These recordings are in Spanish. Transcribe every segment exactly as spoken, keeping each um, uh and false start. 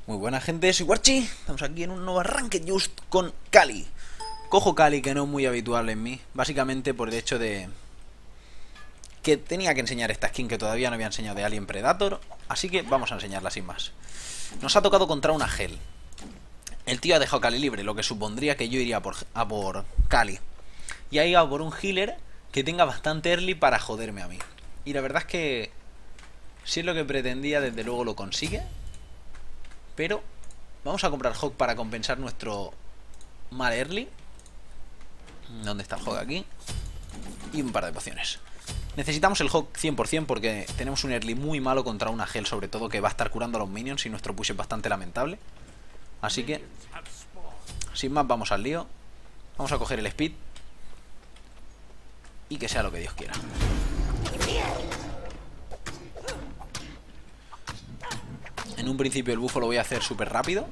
Muy buena gente, soy Warchi. Estamos aquí en un nuevo arranque just con Kali. Cojo Kali, que no es muy habitual en mí, básicamente por el hecho de que tenía que enseñar esta skin que todavía no había enseñado de Alien Predator. Así que vamos a enseñarla sin más. Nos ha tocado contra una Hell. El tío ha dejado Kali libre, lo que supondría que yo iría a por, a por Kali. Y ahí a por un healer que tenga bastante early para joderme a mí. Y la verdad es que si es lo que pretendía, desde luego lo consigue. Pero vamos a comprar Hog para compensar nuestro mal early. ¿Dónde está el Hog? Aquí. Y un par de pociones. Necesitamos el Hog cien por cien porque tenemos un early muy malo contra una Hell, sobre todo, que va a estar curando a los minions y nuestro push es bastante lamentable. Así que, sin más, vamos al lío. Vamos a coger el speed y que sea lo que Dios quiera. En un principio el bufo lo voy a hacer súper rápido,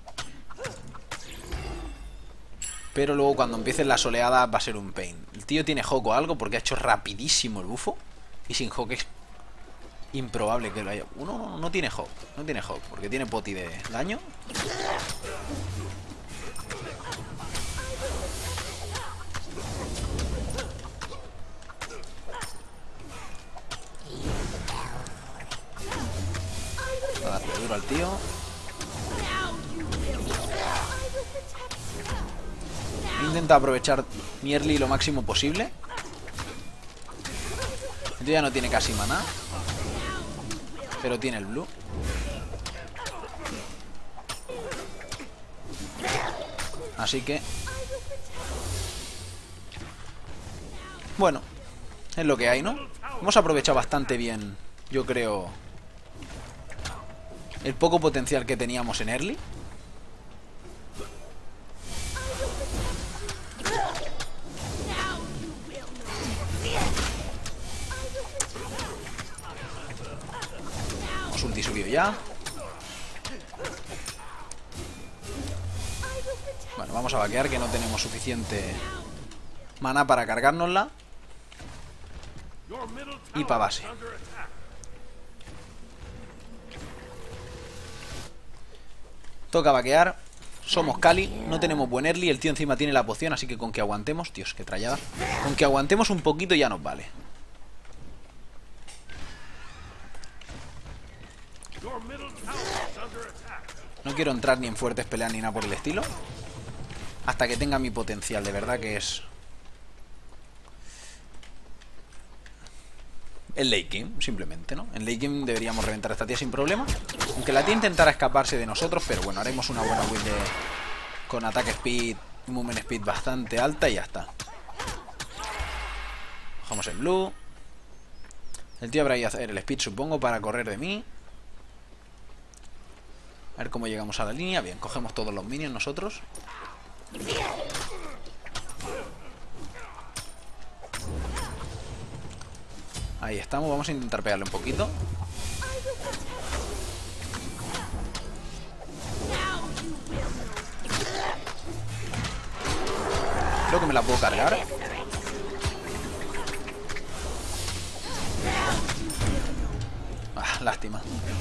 pero luego cuando empiecen las oleadas va a ser un pain. El tío tiene Hog o algo porque ha hecho rapidísimo el bufo. Y sin Hog es improbable que lo haya. Uno no, no tiene Hog, no tiene Hog porque tiene poti de daño. Va a darle duro al tío. Intenta aprovechar mi early lo máximo posible. El tío ya no tiene casi maná, pero tiene el blue. Así que bueno, es lo que hay, ¿no? Hemos aprovechado bastante bien, yo creo, el poco potencial que teníamos en early. Vamos, ulti subió ya. Bueno, vamos a vaquear, que no tenemos suficiente maná para cargárnosla. Y pa' base. Toca vaquear. Somos Kali, no tenemos buen early. El tío encima tiene la poción, así que con que aguantemos. Dios, qué trallada. Con que aguantemos un poquito ya nos vale. No quiero entrar ni en fuertes peleas ni nada por el estilo, hasta que tenga mi potencial, de verdad que es el late game, simplemente, ¿no? En late game deberíamos reventar a esta tía sin problema. Aunque la tía intentará escaparse de nosotros, pero bueno, haremos una buena build de... con ataque speed, movement speed bastante alta y ya está. Bajamos el blue. El tío habrá ido a hacer el speed, supongo, para correr de mí. A ver cómo llegamos a la línea. Bien, cogemos todos los minions nosotros. Ahí estamos, vamos a intentar pegarle un poquito. Creo que me la puedo cargar. Ah, lástima.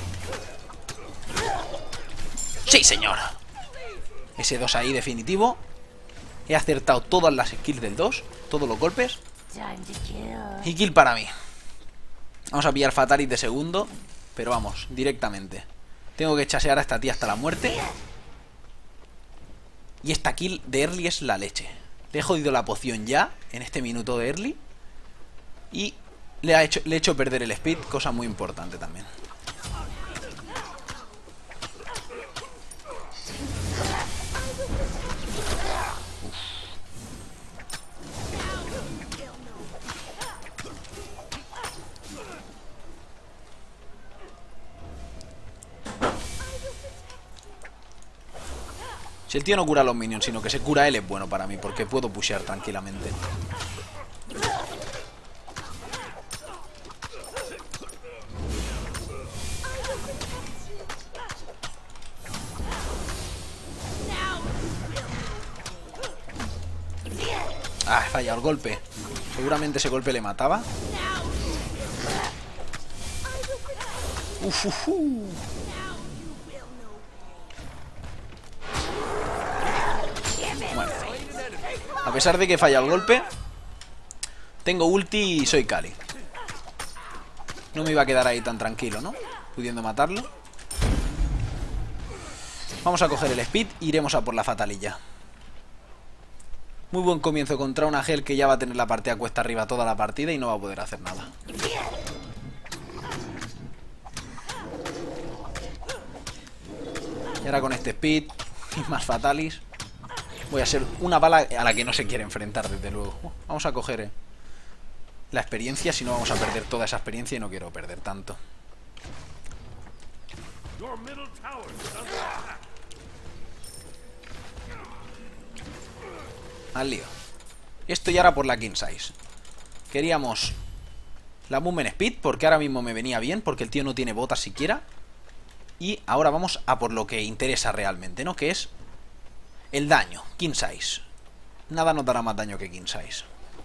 ¡Sí, señor! Ese dos ahí definitivo. He acertado todas las skills del dos, todos los golpes. Y kill para mí. Vamos a pillar Fatalis de segundo, pero vamos, directamente. Tengo que chasear a esta tía hasta la muerte. Y esta kill de early es la leche. Le he jodido la poción ya, en este minuto de early. Y le, ha hecho, le he hecho perder el speed, cosa muy importante también. Si el tío no cura a los minions, sino que se cura a él, es bueno para mí, porque puedo pushear tranquilamente. Ah, he fallado el golpe. Seguramente ese golpe le mataba. Uf, uf, uf. pesar de que falla el golpe, tengo ulti y soy Kali. No me iba a quedar ahí tan tranquilo, ¿no? Pudiendo matarlo. Vamos a coger el speed e iremos a por la fatalilla. Muy buen comienzo contra una Hel que ya va a tener la partida cuesta arriba toda la partida y no va a poder hacer nada. Y ahora con este speed y más fatalis voy a ser una bala a la que no se quiere enfrentar, desde luego. Vamos a coger eh, la experiencia, si no vamos a perder toda esa experiencia y no quiero perder tanto. Al lío. Esto ya era por la King Size. Queríamos la Movement Speed porque ahora mismo me venía bien, porque el tío no tiene botas siquiera. Y ahora vamos a por lo que interesa realmente, ¿no? Que es el daño, King Size. Nada nos dará más daño que King Size.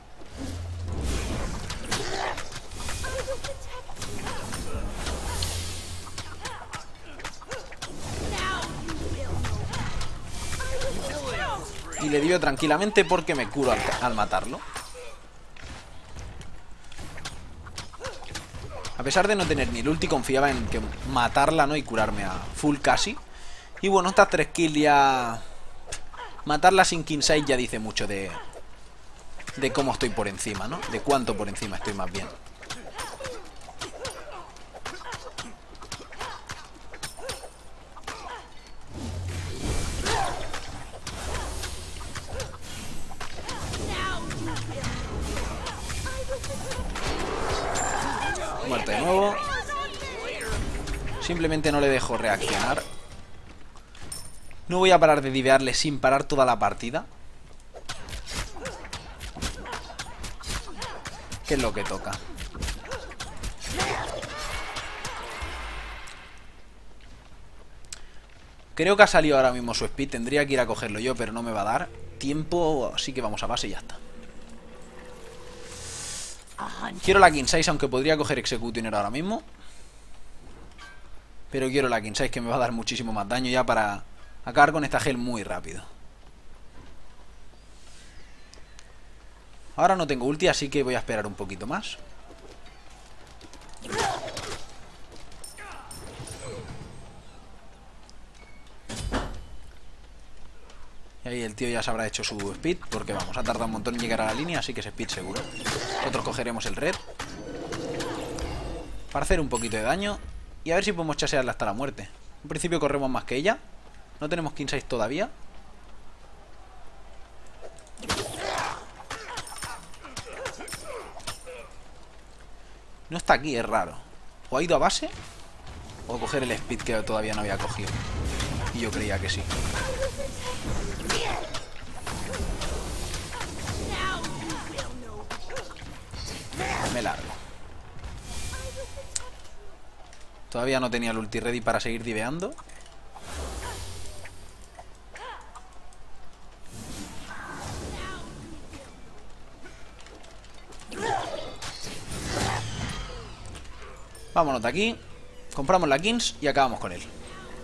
Y le dio tranquilamente porque me curo al, al matarlo. A pesar de no tener ni el ulti, confiaba en que matarla, ¿no? Y curarme a full casi. Y bueno, estas tres kills ya... Matarla sin King Size ya dice mucho de... De cómo estoy por encima, ¿no? De cuánto por encima estoy más bien. Muerto de nuevo. Simplemente no le dejo reaccionar. No voy a parar de divearle sin parar toda la partida. ¿Qué es lo que toca? Creo que ha salido ahora mismo su speed. Tendría que ir a cogerlo yo, pero no me va a dar tiempo. Así que vamos a base y ya está. Quiero la King Size, aunque podría coger Executioner ahora mismo. Pero quiero la King Size, que me va a dar muchísimo más daño ya para acabar con esta Hel muy rápido. Ahora no tengo ulti, así que voy a esperar un poquito más. Y ahí el tío ya se habrá hecho su speed, porque vamos, ha tardado un montón en llegar a la línea, así que es speed seguro. Nosotros cogeremos el red para hacer un poquito de daño y a ver si podemos chasearla hasta la muerte. En principio corremos más que ella. No tenemos King Size todavía. No está aquí, es raro. O ha ido a base o a coger el speed que todavía no había cogido. Y yo creía que sí. Me largo. Todavía no tenía el ulti ready para seguir diveando. Vámonos de aquí. Compramos la Kings y acabamos con él.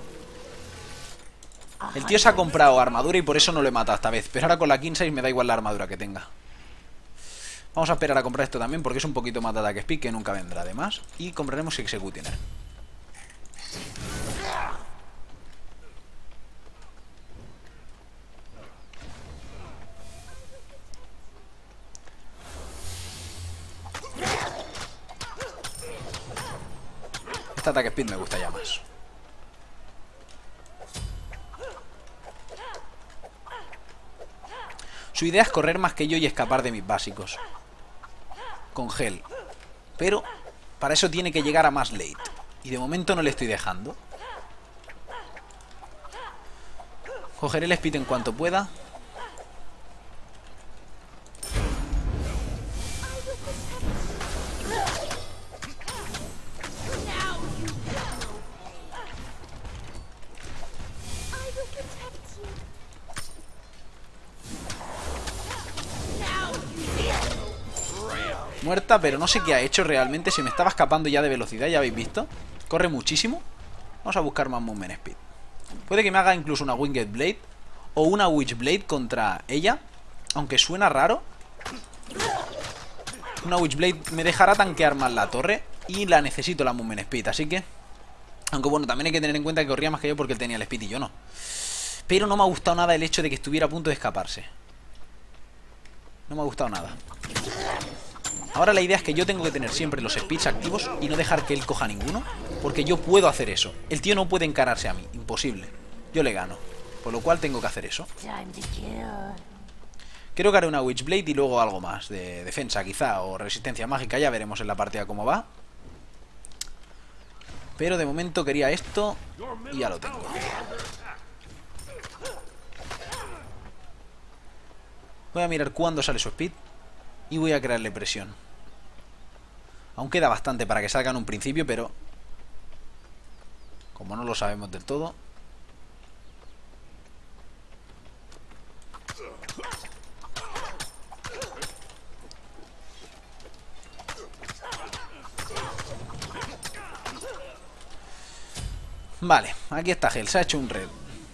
El tío se ha comprado armadura y por eso no lo he matado esta vez. Pero ahora con la King Size me da igual la armadura que tenga. Vamos a esperar a comprar esto también porque es un poquito más de ataque speed, que nunca vendrá además. Y compraremos Executioner. Este ataque speed me gusta ya más. Su idea es correr más que yo y escapar de mis básicos con Hel. Pero para eso tiene que llegar a más late. Y de momento no le estoy dejando. Cogeré el speed en cuanto pueda. Muerta, pero no sé qué ha hecho realmente. Se me estaba escapando ya de velocidad, ya habéis visto. Corre muchísimo. Vamos a buscar más Movement Speed. Puede que me haga incluso una Winged Blade o una Witch Blade contra ella. aunque suena raro, una Witchblade me dejará tanquear más la torre. Y la necesito, la Movement Speed, así que... Aunque bueno, también hay que tener en cuenta que corría más que yo porque él tenía el speed y yo no. Pero no me ha gustado nada el hecho de que estuviera a punto de escaparse. No me ha gustado nada. Ahora la idea es que yo tengo que tener siempre los speeds activos y no dejar que él coja ninguno, porque yo puedo hacer eso. El tío no puede encararse a mí, imposible. Yo le gano, por lo cual tengo que hacer eso. Creo que haré una Witchblade y luego algo más de defensa quizá, o resistencia mágica, ya veremos en la partida cómo va. Pero de momento quería esto y ya lo tengo. Voy a mirar cuándo sale su speed y voy a crearle presión. Aún queda bastante para que salga en un principio, pero como no lo sabemos del todo... Vale, aquí está Hel, se ha hecho un red.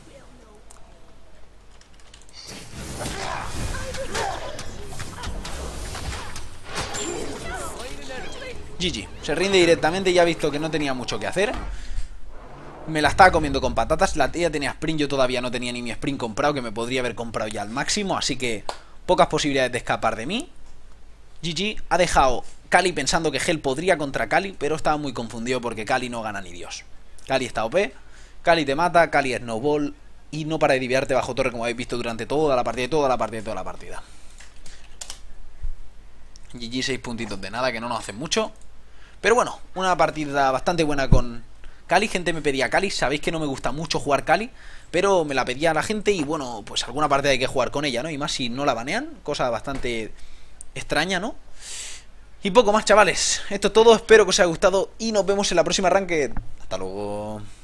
G G, se rinde directamente y ya ha visto que no tenía mucho que hacer. Me la estaba comiendo con patatas. La tía tenía sprint, yo todavía no tenía ni mi sprint comprado, que me podría haber comprado ya al máximo. Así que pocas posibilidades de escapar de mí. G G ha dejado Kali pensando que Hel podría contra Kali, pero estaba muy confundido porque Kali no gana ni Dios. Kali está O P, Kali te mata, Kali es snowball y no para de diviarte bajo torre como habéis visto durante toda la partida, toda la partida, toda la partida. G G, seis puntitos de nada, que no nos hacen mucho. Pero bueno, una partida bastante buena con Kali. Gente me pedía Kali, sabéis que no me gusta mucho jugar Kali, pero me la pedía la gente y bueno, pues alguna partida hay que jugar con ella, ¿no? Y más si no la banean, cosa bastante extraña, ¿no? Y poco más, chavales. Esto es todo, espero que os haya gustado y nos vemos en la próxima ranked. Hasta luego.